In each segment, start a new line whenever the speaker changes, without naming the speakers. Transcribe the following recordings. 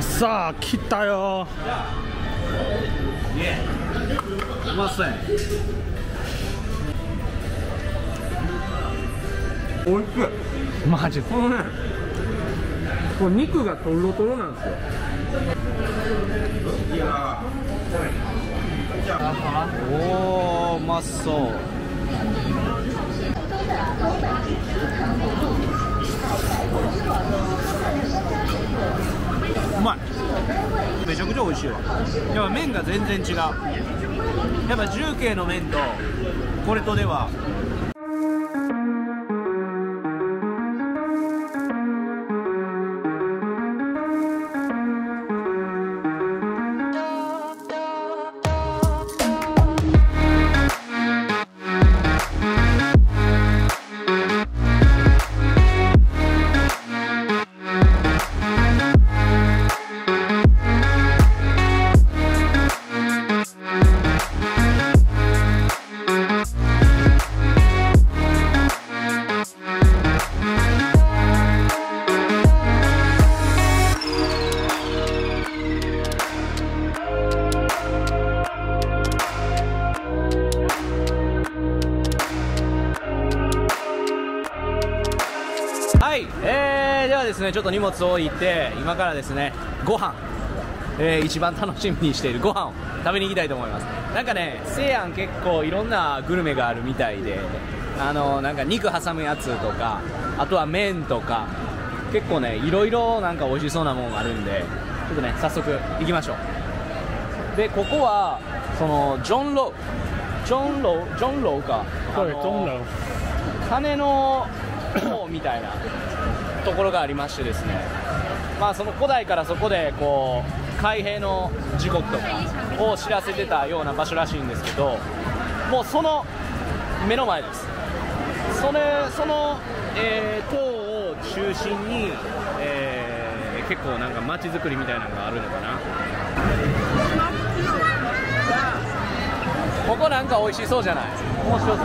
さあ切ったよ。
うまそうやね。おいしい。
マジ
このね、これ肉がとろとろなんですよ。おお、うまそう。うまい。めちゃくちゃ美味しいわ。やっぱ麺が全然違う。やっぱ重慶の麺とこれとでは。はい、ではですね、ちょっと荷物を置いて、今からですね、ご飯、一番楽しみにしているご飯を食べに行きたいと思います。なんかね、西安結構いろんなグルメがあるみたいで、なんか肉挟むやつとか、あとは麺とか、結構ね、いろいろなんか美味しそうなものがあるんで、ちょっとね、早速行きましょう。で、ここは、その、ジョンローか。
そうです、ジョンロー。
金の王みたいなところがありましてですね、まあその古代からそこでこう海兵の時刻とかを知らせてたような場所らしいんですけど、もうその目の前です。その、塔を中心に、結構なんか街づくりみたいなのがあるのかな。ここなんか美味しそうじゃない？面白そう。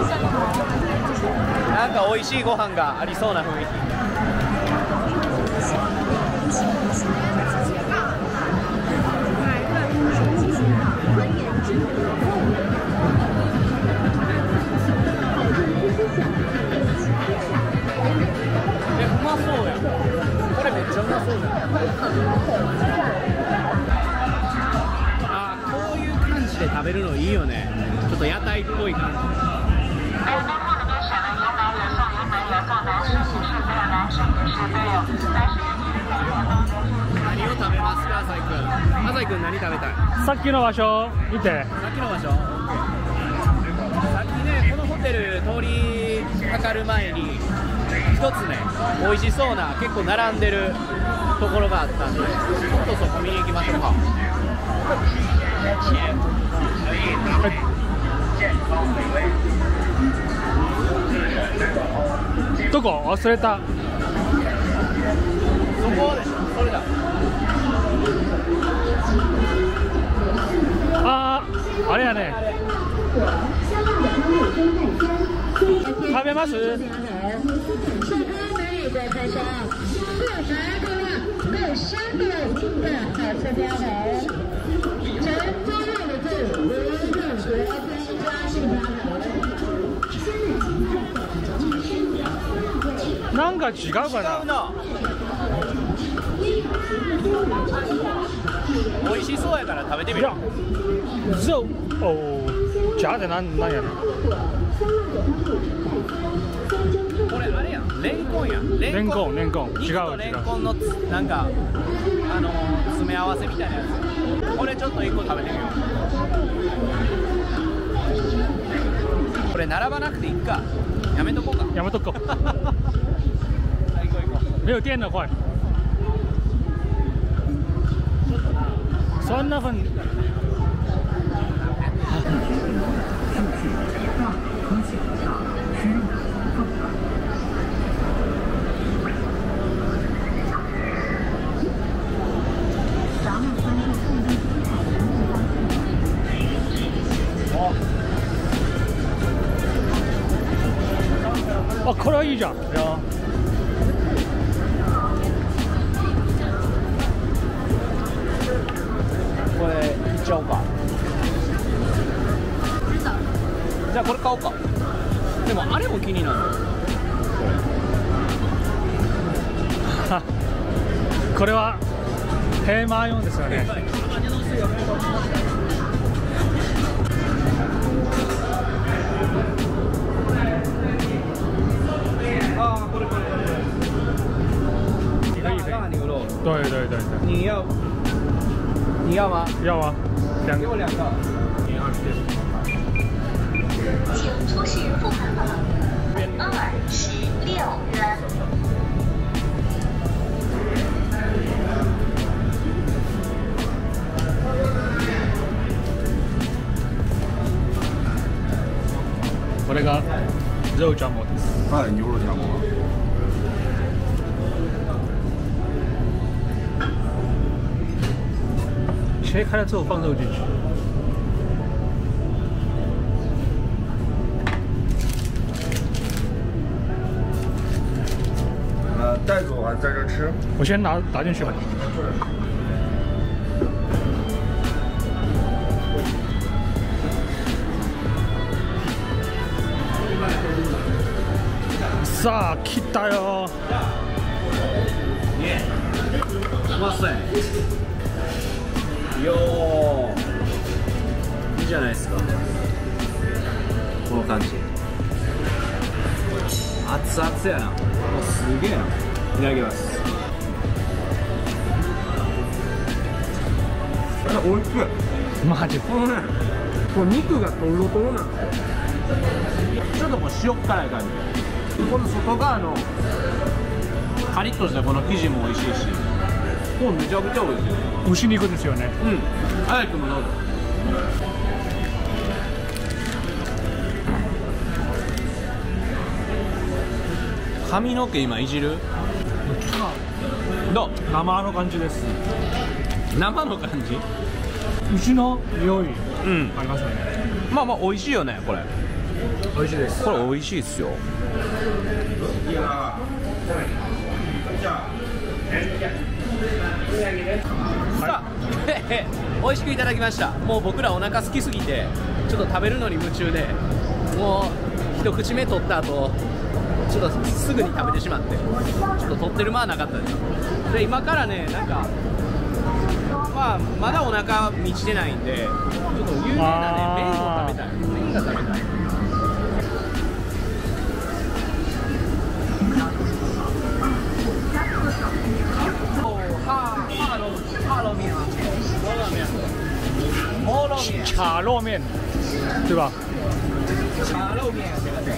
なんか美味しいご飯がありそうな雰囲気。うまそうやん。これめっちゃうまそうじゃない？あ、こういう感じで食べるのいいよね。ちょっと屋台っぽい感じ。何を食べますか、浅井君。浅井君何食べたい？
さっきの場所見て。
さっきの場所。さっきね、このホテル通りかかる前に一つね、美味しそうな結構並んでるところがあったんで、ちょっとそこ見に行きましょうか。
どこ？忘れた。
そこでしょ、それだ。
あれやね。食べます？なんか違うかな。
美味しそうやから食べてみる。
肉夹でなんやねん。
これあれやん、レンコンやん。
レンコン。違う。
肉とレンコンのなんか詰め合わせみたいなやつ。これちょっと1個食べてみよう。これ並ばなくていいか。やめとこうか。
やめとこう。
はい、行こう。
没有电了，快！酸那份。あ、これはいいじゃん。いや。
これ買おうか。でもあれも気になる。
これはヘーマー用ですよね。
ああ、これ。那牛肉。
对对对对。
你要吗？
要啊，
给我2个。
请出示付款码26元。
これが肉夹馍です。
はい、牛肉夹馍。
切开了之后放肉进去。
带走还是在这吃？
我先拿进去吧。さあ来たよ。
わっせよー、いいじゃないですか、この感じ。熱々やな。もうすげえな。いただきます。
おいしい。
マジ。
このね、この肉がとろとろなの。
ちょっとこう塩辛い感じ。この外側のカリッとしたこの生地も美味しいし、これめちゃくちゃ美味しい。
牛肉ですよね。
うん。早くもどうぞ。髪の毛今いじる？どう？
生の感じです。
生の感じ？
牛の匂い
うん
ありますよね。
まあまあ美味しいよねこれ。
美味しいです。
これ美味しいっすよ。さあ、美味しくいただきました。もう僕らお腹空きすぎてちょっと食べるのに夢中で、もう一口目取った後ちょっとすぐに食べてしまって、ちょっと取ってる間はなかったです。で今からね、なんかまあまだお腹満ちてないんで、ちょっと有名なね麺を食べたい。麺が食べたい。
茶肉面，对吧？
茶肉面，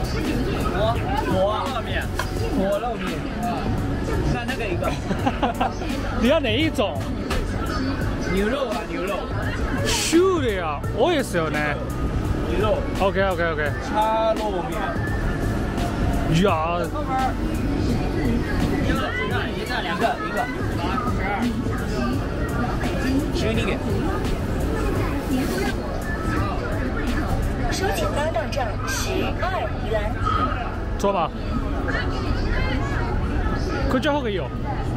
锅面，锅肉面。那个一个，
你要哪一种？
牛肉啊，牛肉。
種類は多いですよね。
牛肉。
OK OK OK。
茶肉面。
いやー。
一个。12元。
收请搭档证12元。
坐吧。こっちの方がいいよ。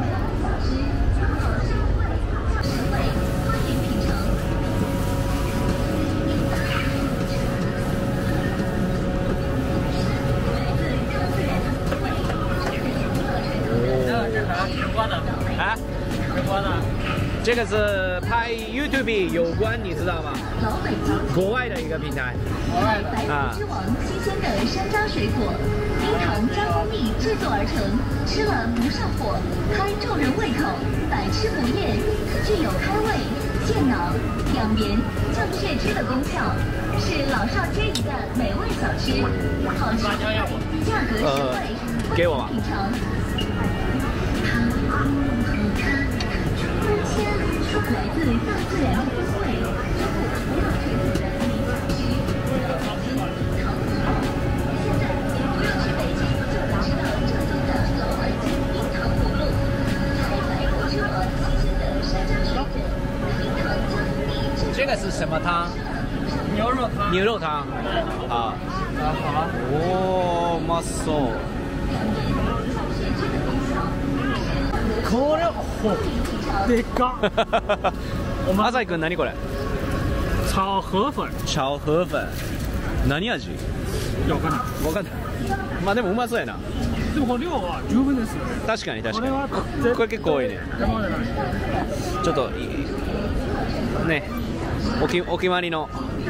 啊？这个是拍 YouTube 有关，你知道吗？国外的一个平台。
白之王新鲜的山楂水果，冰糖加蜂蜜制作而成，吃了不上火，还助人胃口，百吃不厌，具有开胃、健脑、养颜、降血脂的功效，是老少皆宜的美味小吃，好吃价格实惠，
给我吧。
品尝。来自大自然的风味，中国不要追求的名小吃，糖葫芦。现在不用去北京就能吃到正宗的老北京冰糖葫芦，还白果之王新鲜的山楂水果，冰糖加蜂蜜。
这个是什么汤？
牛肉汤。
牛肉汤。啊。
好。
おー、うまそう。
これでかっ。
朝井くん何これ？
炒河粉。
炒河粉。何味？
いや、わかんない。
分かんない。まあでもうまそうやな。
でもこの量は十分ですよね。
確かに確かに。
これは
これ結構多いね。
山じゃない。
ちょっとね、お決まりの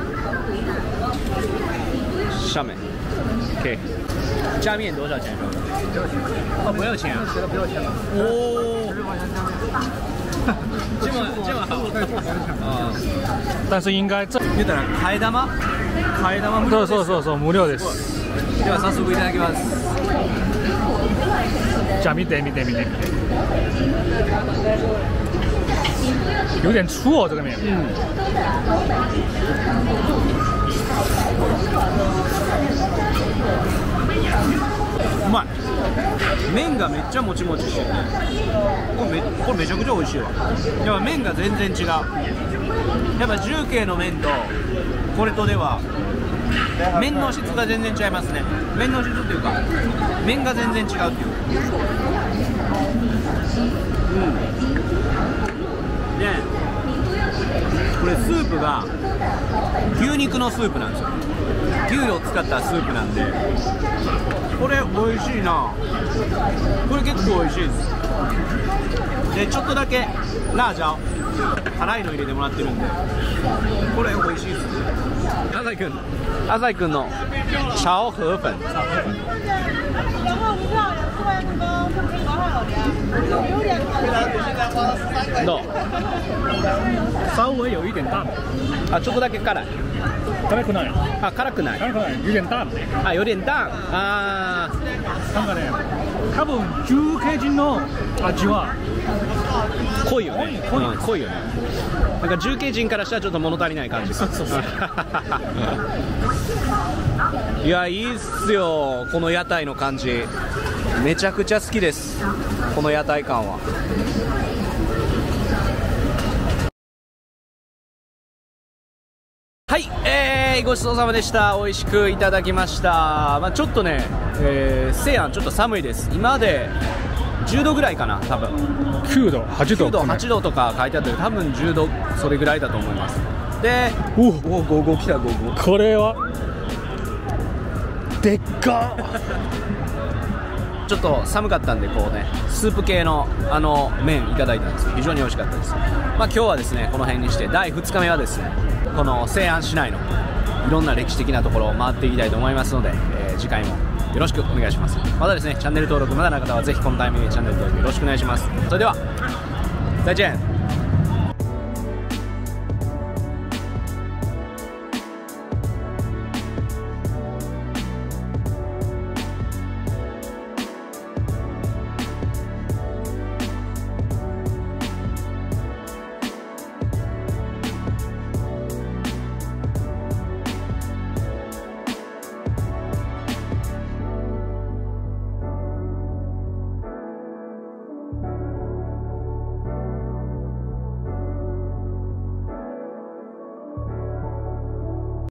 上面。OK。加面多少钱？啊，不要钱啊！哦。这么好。
但是应该这
言ったら替え玉無料です。
そう無料です。
では早速いただきます。
じゃあ見て。有点粗哦，这个面。
うまい。麺がめっちゃもちもちしてるね。これめちゃくちゃ美味しいわ。やっぱ麺が全然違う。やっぱ重慶の麺とこれとでは麺の質が全然違いますね。麺の質っていうか麺が全然違うっていう。でこれスープが牛肉のスープなんですよ。牛を使ったスープなんでこれ美味しいな。これ結構美味しいです。でちょっとだけラージャオ辛いの入れてもらってるんでこれ美味しいですね。浅井君の炒河粉どう？
稍微有一点淡。
あ、ちょっとだけ辛い。
辛くない。
あ、辛くない。
有点淡。
あ、有点淡。あ
ー。なんかね、多分重慶人の味は
濃いよね。濃いよね。なんか重慶人からしたらちょっと物足りない感じが。いや、いいっすよ。この屋台の感じ。めちゃくちゃ好きです。この屋台感は。はい、ごちそうさまでした。美味しくいただきました。まあ、ちょっとね、西安ちょっと寒いです。今で10度ぐらいかな、多分
9度、8度、
8度とか書いてあって、多分10度それぐらいだと思います。で、55来た。55。
これはでっか
ちょっと寒かったんでこうね、スープ系の麺いただいたんですけど非常に美味しかったです。まあ今日はですねこの辺にして第2日目はですねこの西安市内のいろんな歴史的なところを回っていきたいと思いますので、次回もよろしくお願いします。またですねチャンネル登録まだの方はぜひこのタイミングでチャンネル登録よろしくお願いします。それでは再见。